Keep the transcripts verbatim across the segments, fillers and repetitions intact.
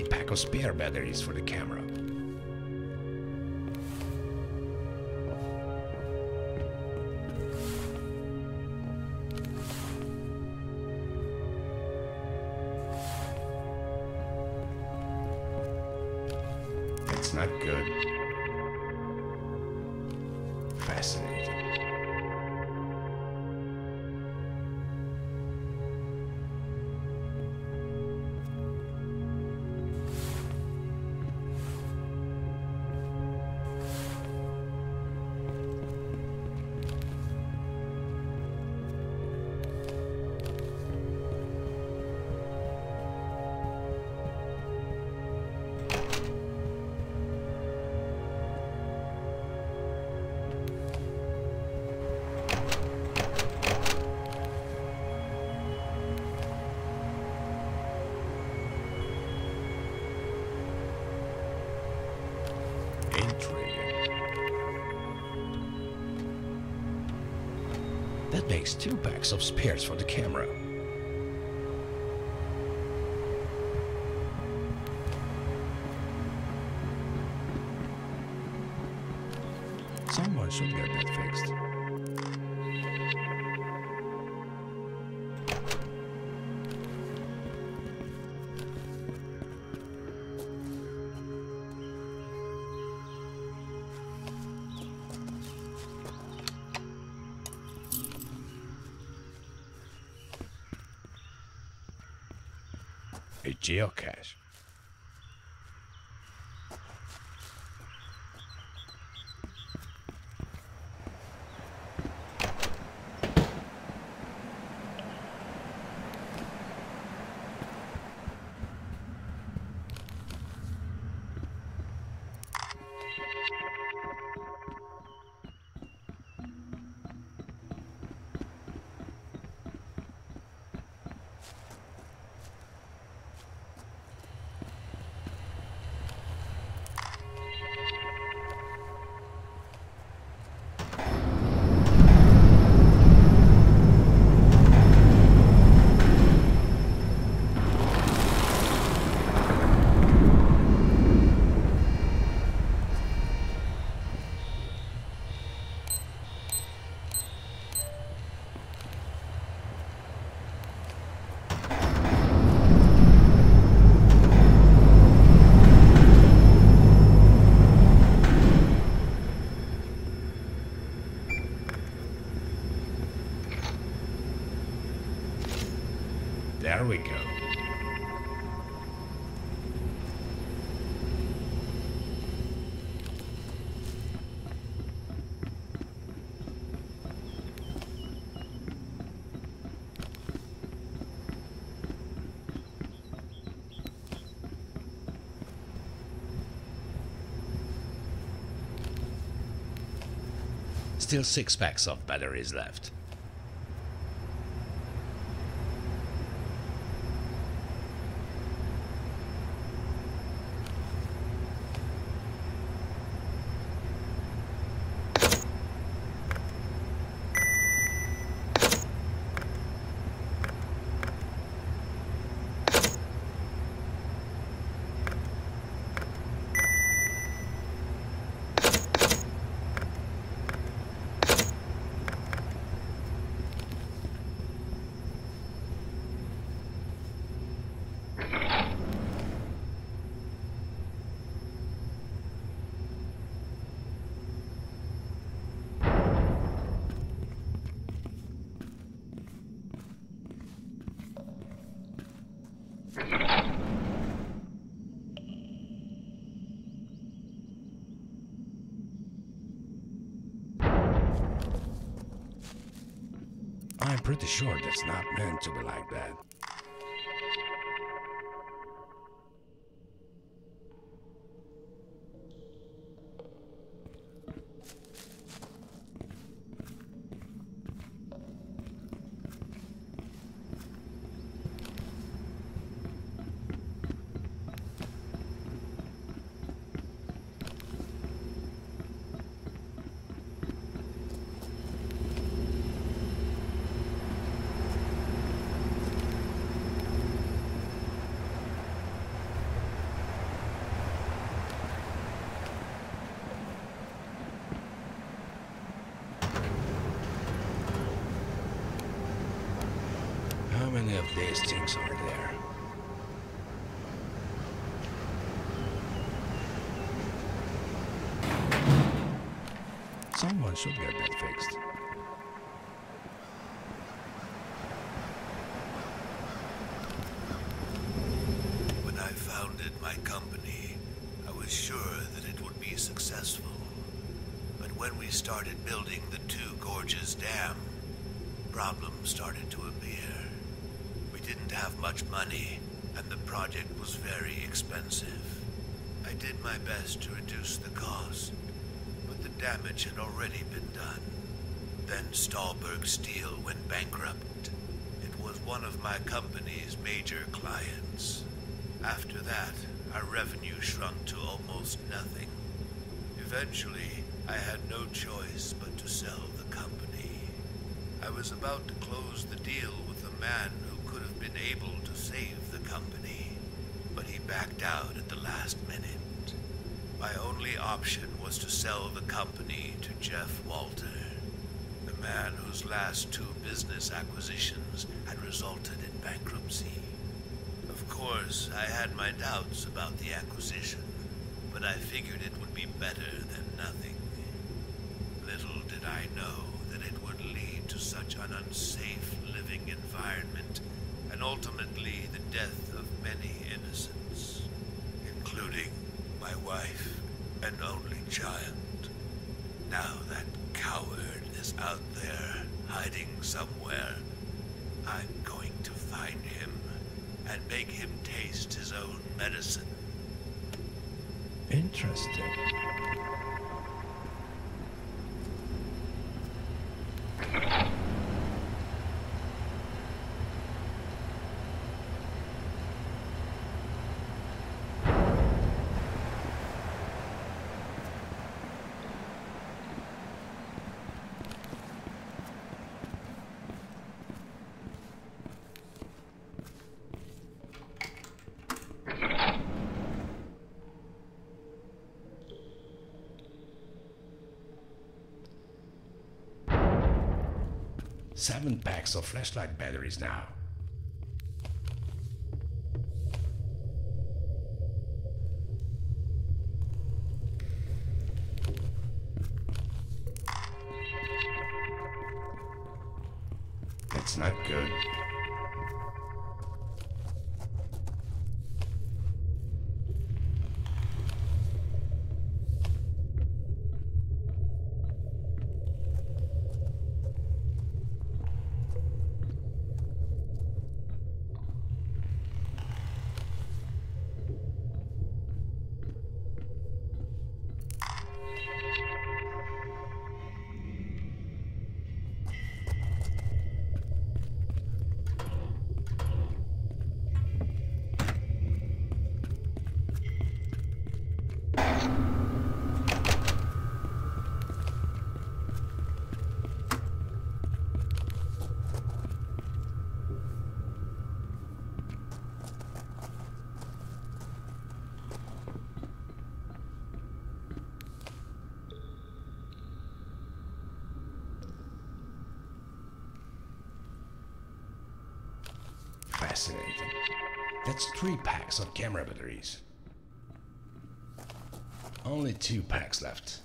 pack of spare batteries for the camera. That's not good. Fascinating. That makes two packs of spares for the camera. Someone should get that fixed. A geocache. There we go. Still six packs of batteries left. I'm pretty sure that's not meant to be like that. of these things are there? Someone should get that fixed. When I founded my company, I was sure that it would be successful. But when we started building the Two Gorges Dam, problems started to appear. We didn't have much money, and the project was very expensive. I did my best to reduce the cost, but the damage had already been done. Then Stahlberg Steel went bankrupt. It was one of my company's major clients. After that, our revenue shrunk to almost nothing. Eventually, I had no choice but to sell the company. I was about to close the deal with a man who could have been able to save the company, but he backed out at the last minute. My only option was to sell the company to Jeff Walter, the man whose last two business acquisitions had resulted in bankruptcy. Of course, I had my doubts about the acquisition, but I figured it would be better than nothing. Little did I know that it would lead to such an unsafe living environment, and ultimately the death of many innocents, including my wife and only child. Now that coward is out there, hiding somewhere. I'm going to find him and make him taste his own medicine. Interesting. Seven packs of flashlight batteries now. That's not good. Fascinating. That's three packs of camera batteries. Only two packs left.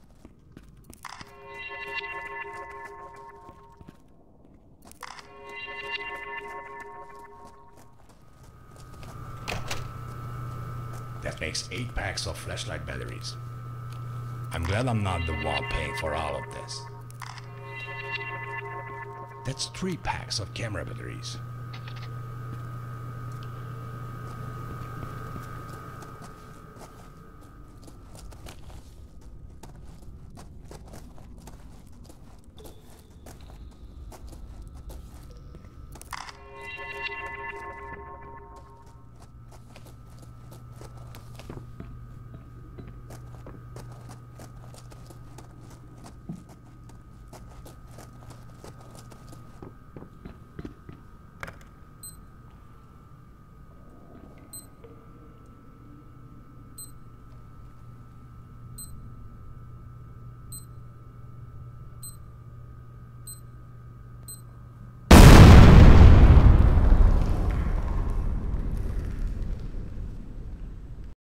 That makes eight packs of flashlight batteries. I'm glad I'm not the one paying for all of this. That's three packs of camera batteries.